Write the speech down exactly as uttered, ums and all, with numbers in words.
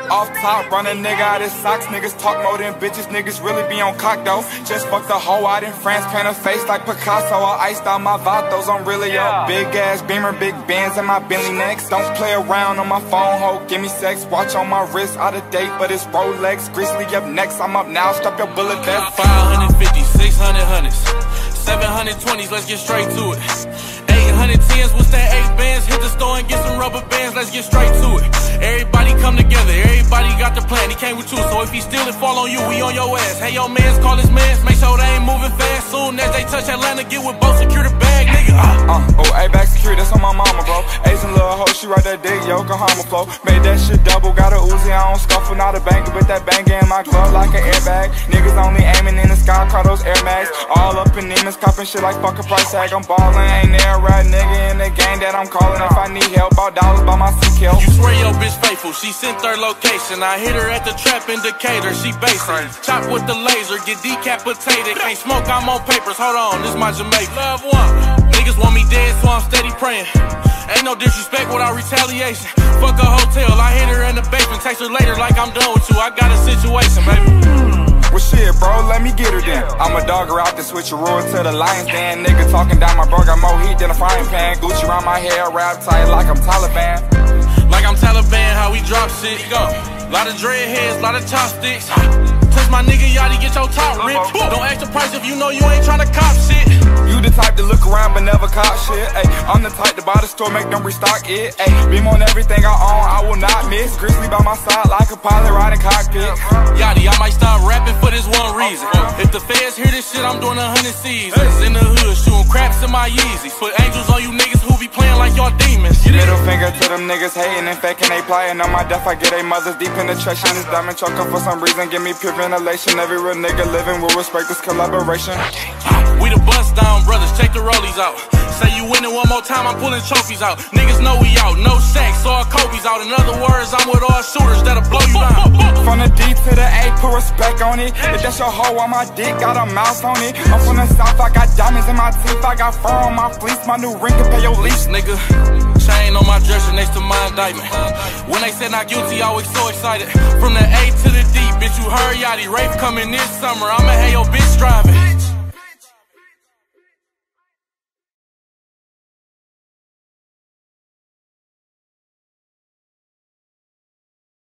off top, run a nigga out his socks. Niggas talk more than bitches, niggas really be on cock though. Just fucked the hoe out in France, paint her face like Picasso. I iced out my vatos, I'm really up. Big ass Beamer, big bands in my Bentley next. Don't play around on my phone, ho, give me sex. Watch on my wrist, out of date, but it's Rolex. Grizzly up next, I'm up now, strap your bullet vest. five fifty, six hundred hundreds, seven hundred twenties, let's get straight to it. eight hundred tens, what's that eight bands? Hit the store and get some rubber bands, let's get straight to it. Everybody come together, everybody got the plan, he came with you. So if he steal it, fall on you, we on your ass. Hey, yo, mans, call his mans, make sure they ain't moving fast. Soon as they touch Atlanta, get with both, secure the bag, nigga. Uh, uh, oh, A-back security, that's on my mama, bro. Ace and little hoe, she right there, dig, Yokohama flow. Made that shit double, got a Uzi, I don't scuffle, not a banger, but that banger in my glove like an airbag. Niggas only aiming in the sky, call those Air Max. All up in demons, copping shit like fuck a price tag. I'm ballin', ain't there a right nigga in the game that I'm calling. If I need help, about dollars by my C K. You swear your bitch faithful, she sent her location. I hit her at the trap indicator, she basic. Chop with the laser, get decapitated. Can't smoke, I'm on papers, hold on, this my Jamaica. Love one, niggas want me dead, so I'm steady praying. Ain't no disrespect without retaliation. Fuck a hotel, I hit her in the basement. Text her later like I'm done with you, I got a situation, baby. Well shit, bro, let me get her then. I'ma dog her out to switch a roar to the Lions Den. Nigga talking down my bro, got more heat than a frying pan. Gucci around my hair, wrapped tight like I'm Taliban. Like I'm Taliban, how we drop shit. Go. Lot of dreadheads, lot of chopsticks. Touch my nigga, Yachty, get your top ripped. Don't ask the price if you know you ain't tryna cop shit. You the type to look around but never cop shit. Ay, I'm the type to buy the store, make them restock it. Ay, beam on everything I own, I will not miss. Grizzly by my side like a pilot riding cockpit. Yachty, I might stop rapping for this one reason. If the feds hear this shit, I'm doing a hundred seasons. In the hood, shooting craps in my Yeezys. Put angels on you niggas who be playing like y'all demons. Middle finger to them niggas hating and faking they plotting. On my death, I get they mothers deep penetration. This diamond choker for some reason, give me pure ventilation. Every real nigga living will respect this collaboration. We the bust down brothers, check the rollies out. Say you winning one more time, I'm pulling trophies out. Niggas know we out, no sacks, all Kobe's out. In other words, I'm with all shooters that'll blow you down. From the D to the A, put respect on it. If that's your hoe on my dick, got a mouse on it. I'm from the south, I got diamonds in my teeth, I got fur on my fleece. My new ring can pay your lease, nigga. Chain on my dresser next to my indictment. When they said not guilty, I was so excited. From the A to the D, bitch, you heard Yachty. Rafe coming this summer, I'ma have your bitch driving.